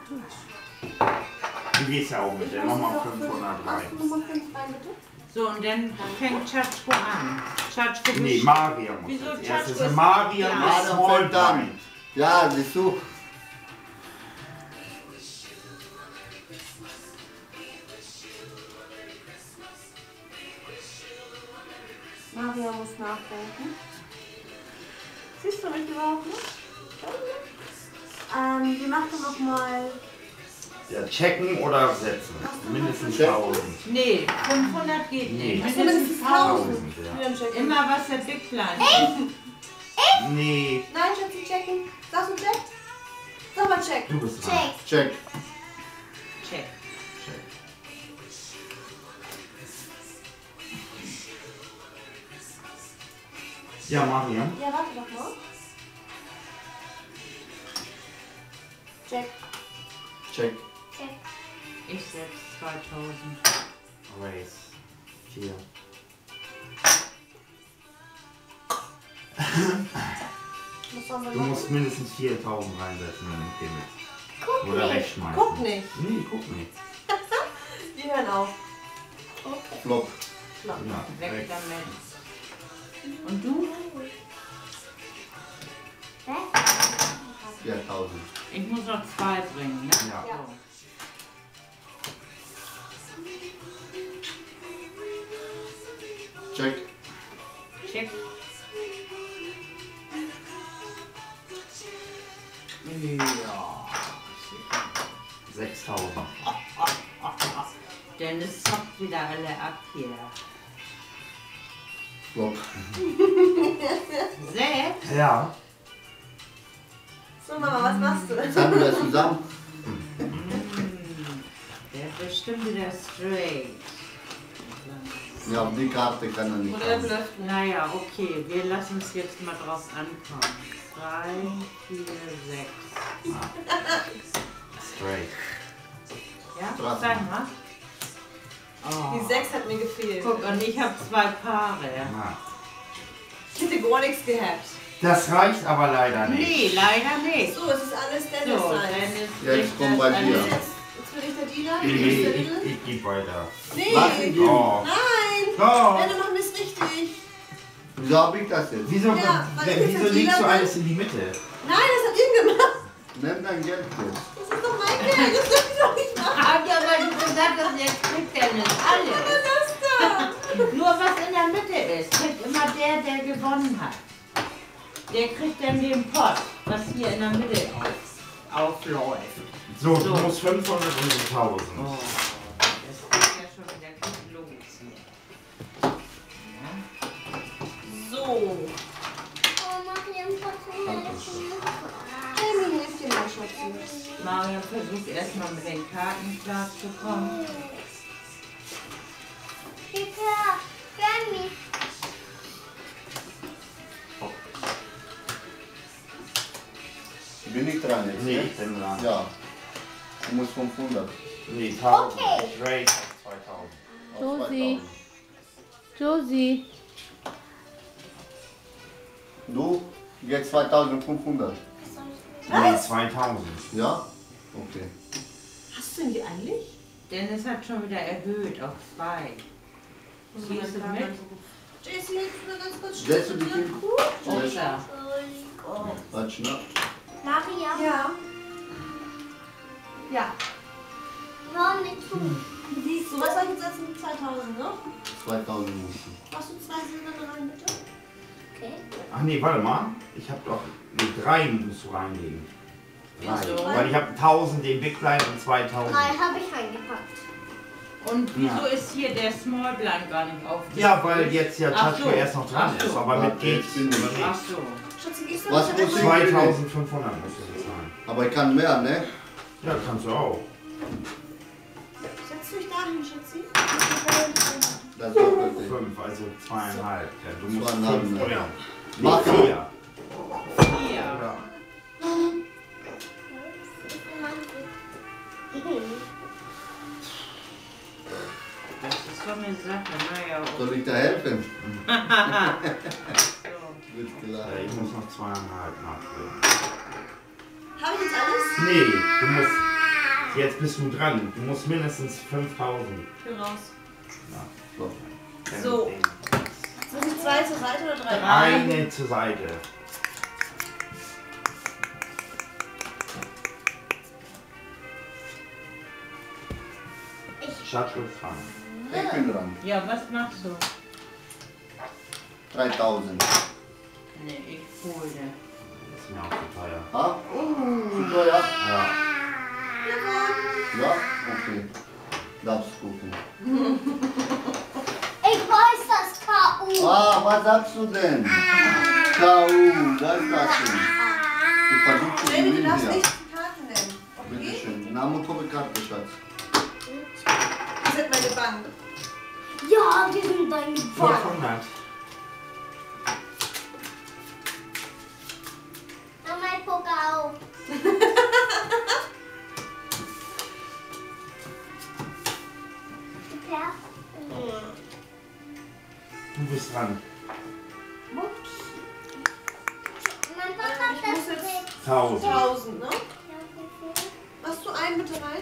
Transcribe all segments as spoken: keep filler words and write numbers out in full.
Du gehst ja auch mit, dann machen wir fünfhundert rein. So, und dann fängt Tschatschko an. Tschatschko nee, Maria muss Wieso als Tschatschko erstes. Maria ja. ist Small dann. Ja, siehst du. Maria muss nachdenken. Siehst du mich überhaupt nicht? Ähm, wir machen noch mal. Ja, checken oder setzen. Mindestens tausend. Nee, fünfhundert geht nicht. Nee. Mindestens tausend. Ja. Immer was der Big Plan. Echt? Nee. Nein, Schatzi, checken. Sagst du check? Sag mal check. Du bist dran. Check. Check. Check. Ja, Maria. Ja, warte doch mal. Check. Check. Check. Ich setze zweitausend. Race. Vier. Was sollen wir Du machen? musst mindestens viertausend reinsetzen, wenn ich den mit. Guck Oder nicht. recht schmeißen. Guck nicht. Nee, guck nicht. Wir hören auf. Okay. Flop. Flop. Ja, Weg recht. damit. Und du? viertausend. Ich muss noch zwei bringen, ne? Ja. Ja. Check. Check. Ja. sechstausend. Dennis zockt wieder alle ab hier. Flop. Sechs? Ja. So, Mama, was machst du? Jetzt haben wir das zusammen. Der ist bestimmt wieder straight. Ja, auf die Karte kann er nicht Oder er kommen. blufft. Naja, okay, wir lassen es jetzt mal drauf ankommen. Drei, vier, sechs. Straight. Ja, Straßen. sag mal. Oh. Die sechs hat mir gefehlt. Guck, und ich habe zwei Paare. Ja. Ich hätte gar nichts gehabt. Das reicht aber leider nicht. Nee, leider nicht. So, es ist alles Dennis So, sein. Dennis Jetzt kriegt kommt das bei dir. alles. Jetzt, jetzt bin ich der Dealer. Nee, Du bist der ich, Dealer. ich geb weiter. Nee. Was? Ich gebe. Oh. Nein. Doch. Dennis, machen wir es richtig. Wieso habe ich das jetzt? Wieso, Ja, weil ich wieso jetzt legst du wieder- alles in die Mitte? Nein, das hat ihm gemacht. Nimm dein Geld jetzt. Das ist doch mein Geld. Das darf ich doch nicht machen. Hab ja aber du gesagt, dass jetzt kriegt Dennis alles. Was ist das da? Nur was in der Mitte ist, kriegt immer der, der gewonnen hat. Der kriegt dann den Pott, was hier in der Mitte auf, aufläuft. So, So. du musst fünfhundert und tausend. Oh, das geht ja schon wieder gut los hier. Ja. So. Jamie, hilf dir mal, Schatzi. Marion versucht erstmal mit den Karten klarzukommen. Bin ich dran jetzt? Nee, ne? ich bin dran. Ja. Du musst fünfhundert. Nee, tausend. Okay. Straight zweitausend. Auf Josie. zweitausend. Josie. Du jetzt zweitausendfünfhundert. Nee, zweitausend. Ja? Okay. Hast du denn die eigentlich? Dennis hat schon wieder erhöht auf zwei. Gehst du mit? Jessie, hilf mir ganz kurz. Setzt du dich hin? Oder? Warte schnell. Maria, Ja. Ja. warum nicht du? Siehst du, was soll ich jetzt setzen? zweitausend, ne? zweitausend musst du. Machst du zwei Silber rein, bitte? Okay. Ach nee, warte mal. Ich hab doch. Nee, drei musst du reinlegen. Drei. Wieso? Weil ich habe tausend den Big Blind und zweitausend. Drei habe ich reingepackt. Und wieso Ja. ist hier der Small Blind gar nicht auf? Ja, weil jetzt ja Ach Tschatschko so. erst noch dran Ach so. ist. Aber mit geht's Jetzt bin ich. über Ach nichts. so. Schatzi, gehst du Was bitte muss ich- einmal- zweitausendfünfhundert musst du bezahlen. Aber ich kann mehr, ne? Ja, kannst du auch. Setz dich dahin, Schatzi. Das ist okay. Fünf, also zweieinhalb. Ja, du musst Zweieinhalb, fünf ne? bringen. Mach Nee, vier. Vier. Ja. Das ist so eine Sache, naja. Soll ich da helfen? So. Wird Äh, klar. Ich muss noch zweieinhalb nachbringen. Habe ich jetzt alles? Nee, du musst Jetzt bist du dran. Du musst mindestens fünftausend. Ich bin raus. Ja. So. So. Muss ich zwei zur Seite oder drei? Eine zur Seite. Schatz, du bist dran. Ich bin dran. Ja, was machst du? dreitausend. Nee, ich hole. Das ist mir auch zu teuer. Ah? Zu teuer? Ja. Ja? Okay. Darfst gucken. Ich weiß das K U. Ah, was sagst du denn? K U, was ist das denn? Ich versuche zu Baby, du gewinnen darfst hier. nicht die Karten nennen. Bitte Okay? schön. Name und Karte, Schatz. Ihr seid meine Bank. Ja, wir sind deine Bank. fünfhundert. Mach mal Poker auf. Super. Du bist dran. Ups. Mein Papa Ich hat muss das jetzt- nicht. tausend. tausend, ne? Ja, wie viel? Machst du einen bitte rein?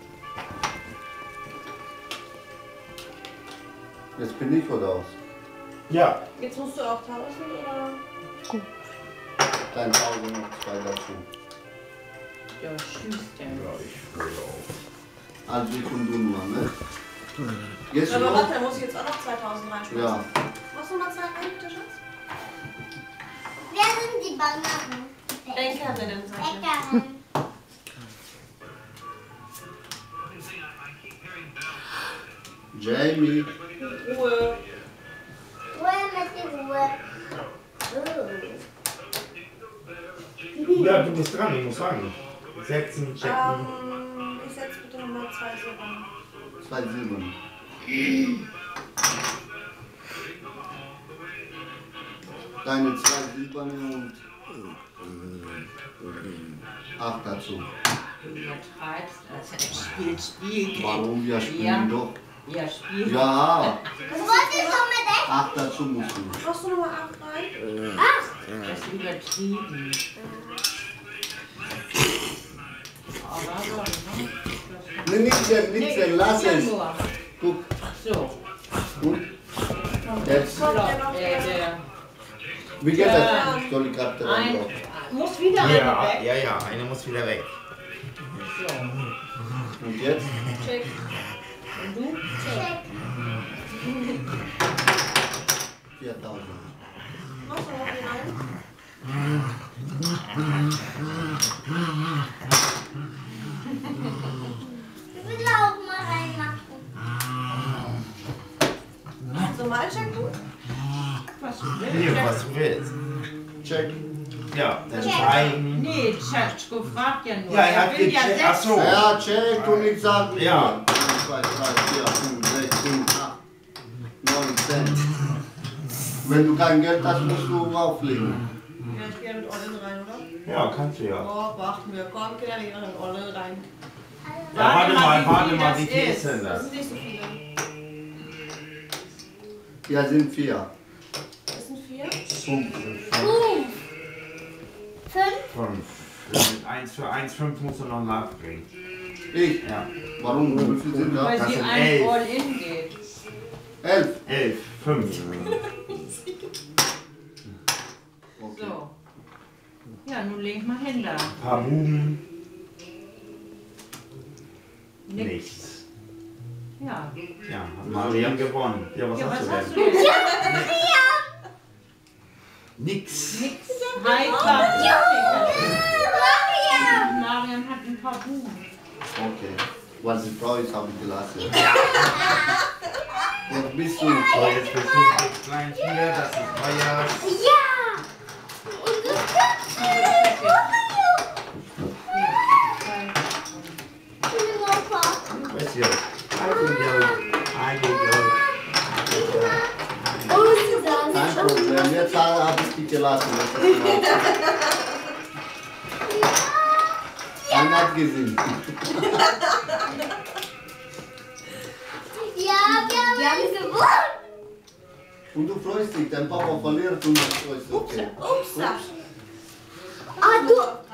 Jetzt bin ich oder aus? Ja. Jetzt musst du auch tauschen, oder? Dein tausend noch zwei dazu. Ja, schießt der. Ja, ich würde auch. Also ich und du nur, ne? Gehst du Aber noch? warte, da muss ich jetzt auch noch zweitausend reinschmeißen. Ja. Machst du mal zwei rein, bitte, Schatz? Wer sind die Bananen? Bänkerinnen, sag ich. Bäckerin. Jamie. Ruhe. Ruhe mit der Ruhe. Oh. Ja, du bist dran, ich muss sagen. Setzen, checken. Ähm, ich setze bitte nochmal zwei Silber. Zwei Silben. Deine zwei Silberne und acht dazu. Du übertreibst. Also, er spielt Spiel. Warum? Wir spielen Ja. doch. Ja, spielt. Ja, Was wolltest du mit echt? acht dazu musst du. Machst du nochmal acht rein? Das ist übertrieben. Aber so, ne? Nee, nicht denn, nicht denn, lass ja es. nur. Guck, So. gut. Jetzt, Kommt So, der noch der, her? der. wie geht Ja. das? Soll die Karte rein Ein, drauf? muss wieder eine Ja, weg. ja, ja, eine muss wieder weg. So. Und jetzt? Check. Und du? Check. viertausend. Machst du noch die rein? Ich will auch mal reinmachen. Normal checken? Was du Hier, willst. was du willst. Check. Ja, dann Check. zeigen. Nee, Tschatschko fragt ja nur. Ja, er hat will ja gecheckt. Ach so. Ja, check und ich sag mir. Ja. eins, zwei, drei, vier, fünf, sechs, sieben, acht, neun, zehn. Wenn du kein Geld hast, musst du auflegen. Ja, ich gehe mit All-In rein, oder? Ja, kannst du ja. Oh, beachten wir. Komm, Kinder, wir gehen mit All-In rein. Ja, warte mal, wie warte viel mal, das wie viel ist. ist denn Das das? sind nicht so viele. Ja, sind vier. Das sind vier. Fünf. Fünf. Fünf. Fünf. Eins für eins, fünf musst du noch nachbringen. Ich? Ja. Warum? Wie viel sind da? Weil Das sie sind ein elf. All-In geht. Elf. Elf, fünf. Okay. So. Ja, nun leg mal hin da. Ein paar Buben. Nix. Nichts. Ja. Ja, hat Mariam gewonnen. Ja, was Ja, hast was du hast denn? du denn? Nix. Nix. Weiter. Mariam. Mariam hat ein paar Buben. Okay. Was die Frau ist, habe ich gelassen. Jetzt bist du. So, jetzt bist du mit klein hier, das ist euer. Ja. Und das Where's yours? I can go. I can go. Kein Problem. Jetzt habe ich dich gelassen. Einer hat gesehen. Ja, wir haben gewonnen. Und du freust dich, dein Papa verliert und du freust dich. Okay. Ups. Ah, du,